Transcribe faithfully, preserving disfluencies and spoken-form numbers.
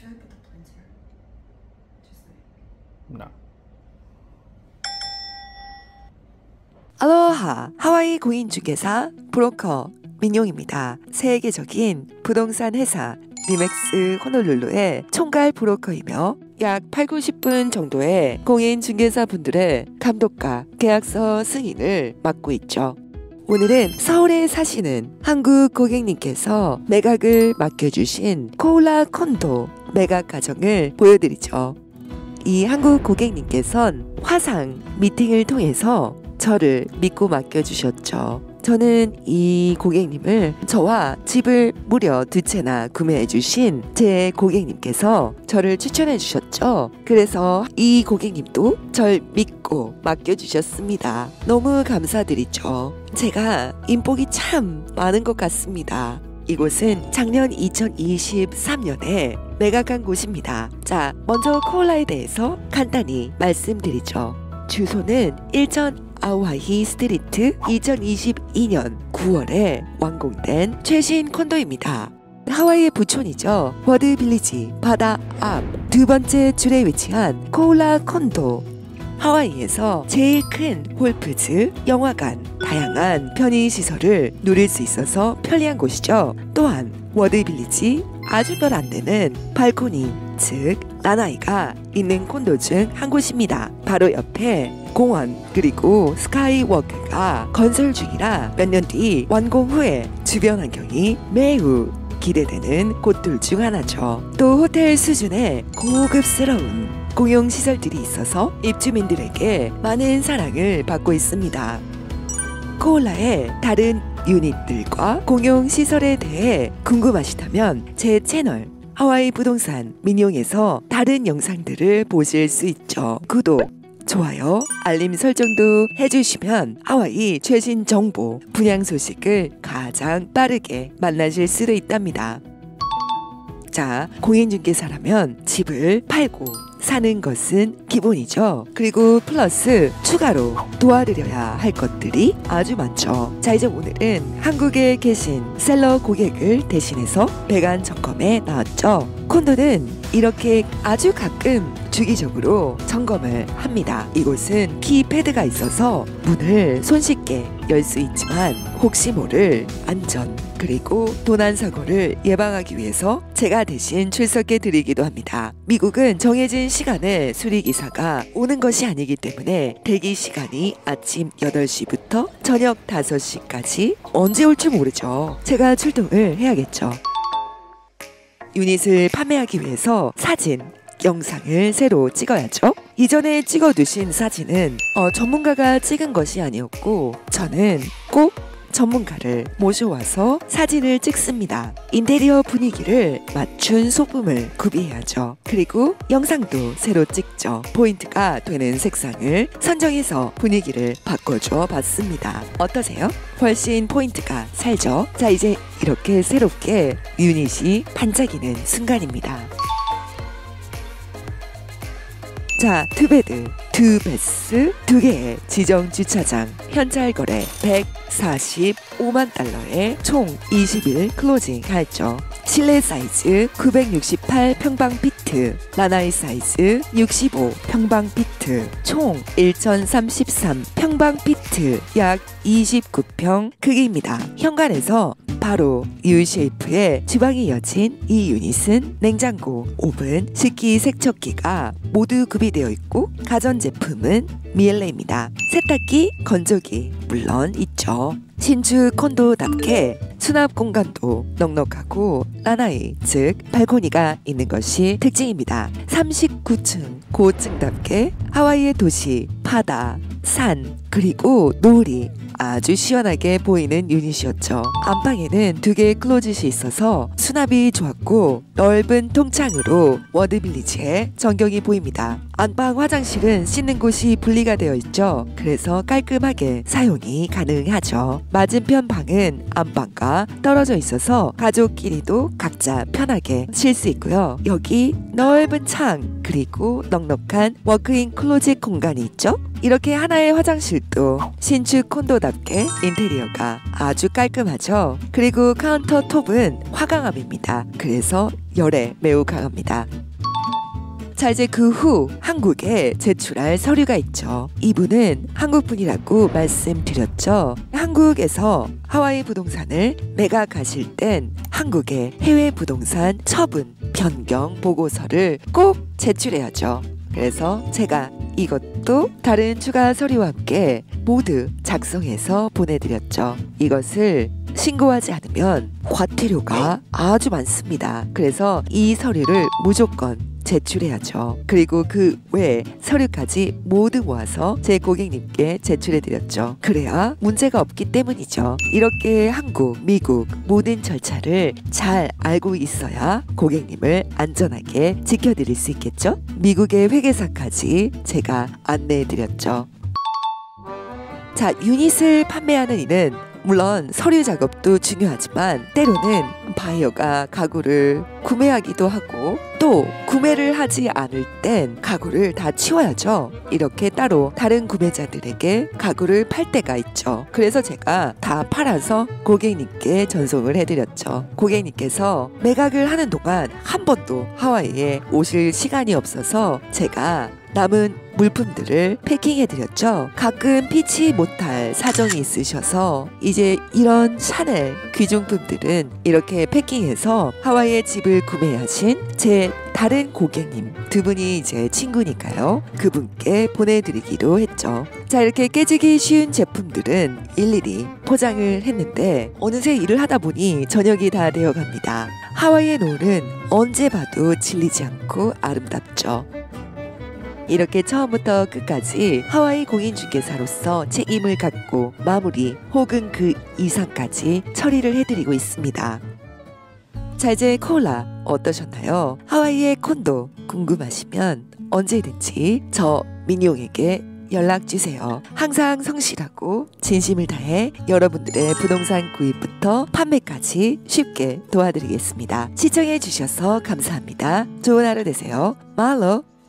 Should I put the points here? Just like. No. 알로하! 하와이 공인중개사 브로커 민용입니다. 세계적인 부동산 회사 리맥스 호놀룰루의 총괄 브로커이며 약 팔, 구십 분 정도의 공인중개사 분들의 감독과 계약서 승인을 맡고 있죠. 오늘은 서울에 사시는 한국 고객님께서 매각을 맡겨주신 코울라 콘도 매각 과정을 보여드리죠. 이 한국 고객님께선 화상 미팅을 통해서 저를 믿고 맡겨주셨죠. 저는 이 고객님을 저와 집을 무려 두 채나 구매해 주신 제 고객님께서 저를 추천해 주셨죠. 그래서 이 고객님도 절 믿고 맡겨주셨습니다. 너무 감사드리죠. 제가 인복이 참 많은 것 같습니다. 이곳은 작년 이천이십삼 년에 매각한 곳입니다. 자, 먼저 코울라에 대해서 간단히 말씀드리죠. 주소는 일천 아오하이 스트리트 이천이십이 년 구월에 완공된 최신 콘도입니다. 하와이의 부촌이죠. 워드 빌리지 바다 앞 두 번째 줄에 위치한 코울라 콘도. 하와이에서 제일 큰 홀푸즈, 영화관, 다양한 편의시설을 누릴 수 있어서 편리한 곳이죠. 또한 워드 빌리지 아주 별 안 되는 발코니, 즉 라나이가 있는 콘도 중 한 곳입니다. 바로 옆에 공원 그리고 스카이워크가 건설 중이라 몇 년 뒤 완공 후에 주변 환경이 매우 기대되는 곳들 중 하나죠. 또 호텔 수준의 고급스러운 공용시설들이 있어서 입주민들에게 많은 사랑을 받고 있습니다. 코울라의 다른 유닛들과 공용시설에 대해 궁금하시다면 제 채널 하와이 부동산 민용에서 다른 영상들을 보실 수 있죠. 구독, 좋아요, 알림 설정도 해주시면 하와이 최신 정보, 분양 소식을 가장 빠르게 만나실 수도 있답니다. 자, 공인중개사라면 집을 팔고 사는 것은 기본이죠. 그리고 플러스 추가로 도와드려야 할 것들이 아주 많죠. 자, 이제 오늘은 한국에 계신 셀러 고객을 대신해서 배관 점검에 나왔죠. 콘도는 이렇게 아주 가끔 주기적으로 점검을 합니다. 이곳은 키패드가 있어서 문을 손쉽게 열 수 있지만 혹시 모를 안전 그리고 도난 사고를 예방하기 위해서 제가 대신 출석해 드리기도 합니다. 미국은 정해진 시간에 수리기사가 오는 것이 아니기 때문에 대기 시간이 아침 여덟 시부터 저녁 다섯 시까지 언제 올지 모르죠. 제가 출동을 해야겠죠. 유닛을 판매하기 위해서 사진, 영상을 새로 찍어야죠. 이전에 찍어두신 사진은 어, 전문가가 찍은 것이 아니었고 저는 꼭 전문가를 모셔와서 사진을 찍습니다. 인테리어 분위기를 맞춘 소품을 구비해야죠. 그리고 영상도 새로 찍죠. 포인트가 되는 색상을 선정해서 분위기를 바꿔줘 봤습니다. 어떠세요? 훨씬 포인트가 살죠? 자, 이제 이렇게 새롭게 유닛이 반짝이는 순간입니다. 자, 투베드, 투베스, 두 개의 지정 주차장, 현찰 거래 백사십오만 달러에 총 이십 일 클로징 했죠. 실내 사이즈 구백육십팔 평방피트, 라나이 사이즈 육십오 평방피트, 총 천삼십삼 평방피트, 약 이십구 평 크기입니다. 현관에서 바로 U-쉐이프의 주방이 이어진 이 유닛은 냉장고, 오븐, 식기 세척기가 모두 구비되어 있고 가전제품은 미엘레입니다. 세탁기, 건조기 물론 있죠. 신축 콘도답게 수납 공간도 넉넉하고 라나이, 즉 발코니가 있는 것이 특징입니다. 삼십구 층 고층답게 하와이의 도시, 바다, 산, 그리고 노을이 아주 시원하게 보이는 유닛이었죠. 안방에는 두 개의 클로짓이 있어서 수납이 좋았고 넓은 통창으로 워드빌리지의 전경이 보입니다. 안방 화장실은 씻는 곳이 분리가 되어 있죠. 그래서 깔끔하게 사용이 가능하죠. 맞은편 방은 안방과 떨어져 있어서 가족끼리도 각자 편하게 쉴 수 있고요. 여기 넓은 창 그리고 넉넉한 워크인 클로짓 공간이 있죠. 이렇게 하나의 화장실도 신축 콘도 프로답게 인테리어가 아주 깔끔하죠. 그리고 카운터톱은 화강암입니다. 그래서 열에 매우 강합니다. 자, 이제 그 후 한국에 제출할 서류가 있죠. 이분은 한국분이라고 말씀드렸죠. 한국에서 하와이 부동산을 매각하실 땐 한국의 해외 부동산 처분 변경 보고서를 꼭 제출해야죠. 그래서 제가 이것도 다른 추가 서류와 함께 모두 작성해서 보내드렸죠. 이것을 신고하지 않으면 과태료가 아주 많습니다. 그래서 이 서류를 무조건 제출해야죠. 그리고 그 외에 서류까지 모두 모아서 제 고객님께 제출해드렸죠. 그래야 문제가 없기 때문이죠. 이렇게 한국, 미국 모든 절차를 잘 알고 있어야 고객님을 안전하게 지켜드릴 수 있겠죠. 미국의 회계사까지 제가 안내해드렸죠. 자, 유닛을 판매하는 이는 물론 서류 작업도 중요하지만 때로는 바이어가 가구를 구매하기도 하고 또 구매를 하지 않을 땐 가구를 다 치워야죠. 이렇게 따로 다른 구매자들에게 가구를 팔 때가 있죠. 그래서 제가 다 팔아서 고객님께 전송을 해드렸죠. 고객님께서 매각을 하는 동안 한 번도 하와이에 오실 시간이 없어서 제가 남은 물품들을 패킹해드렸죠. 가끔 피치 못할 사정이 있으셔서 이제 이런 샤넬 귀중품들은 이렇게 패킹해서 하와이에 집을 구매하신 제 다른 고객님 두 분이 이제 친구니까요. 그분께 보내드리기로 했죠. 자, 이렇게 깨지기 쉬운 제품들은 일일이 포장을 했는데 어느새 일을 하다 보니 저녁이 다 되어갑니다. 하와이의 노을은 언제 봐도 질리지 않고 아름답죠. 이렇게 처음부터 끝까지 하와이 공인중개사로서 책임을 갖고 마무리 혹은 그 이상까지 처리를 해드리고 있습니다. 자, 이제 콜라 어떠셨나요? 하와이의 콘도 궁금하시면 언제든지 저 민용에게 연락주세요. 항상 성실하고 진심을 다해 여러분들의 부동산 구입부터 판매까지 쉽게 도와드리겠습니다. 시청해 주셔서 감사합니다. 좋은 하루 되세요. 말로